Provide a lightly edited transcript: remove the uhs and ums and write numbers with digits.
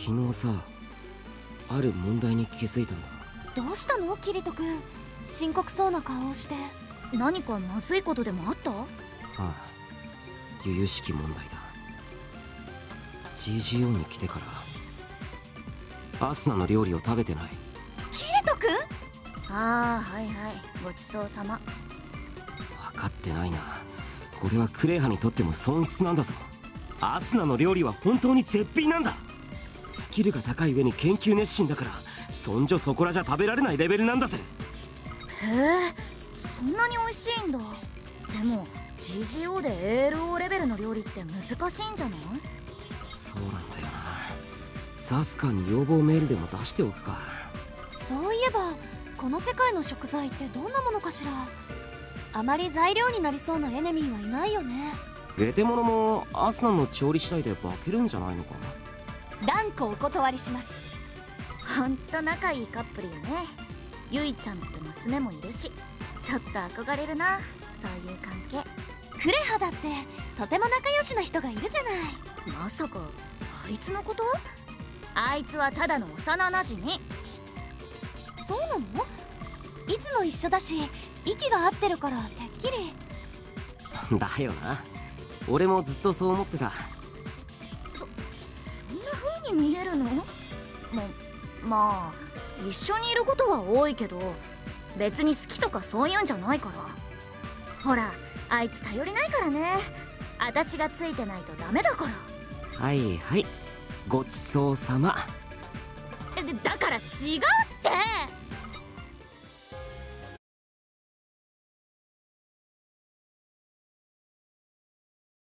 昨日さ、ある問題に気づいたんだ。 どうしたのキリト君、深刻そうな顔をして。 何かまずいことでもあった？ ああ、由々しき問題だ。 GGO に来てからアスナの料理を食べてない。 キリト君？ ああ、はいはい、ごちそうさま。 分かってないな。これはクレイハにとっても損失なんだぞ。アスナの料理は本当に絶品なんだ。スキルが高い上に研究熱心だから、そんじょそこらじゃ食べられないレベルなんだぜ。 へえ、そんなに美味しいんだ。でも GGO で ALO レベルの料理って難しいんじゃない？ そうなんだよな。ザスカーに要望メールでも出しておくか。 そういえばこの世界の食材ってどんなものかしら。あまり材料になりそうなエネミーはいないよね。 ゲテモノもアスナの調理次第で化けるんじゃないのかな。 断固お断りします。 ほんと仲いいカップルよね。ゆいちゃんって娘もいるし、ちょっと憧れるな、そういう関係。 クレハだってとても仲良しな人がいるじゃない。 まさかあいつのこと？あいつはただの幼なじみ。 そうなの？いつも一緒だし息が合ってるからてっきり。 だよな、俺もずっとそう思ってた。 そんな風に見えるの？まあ一緒にいることは多いけど、別に好きとかそういうんじゃないから。ほらあいつ頼りないからね。私がついてないとダメだから。 はいはい、ごちそうさま。 だから違うって。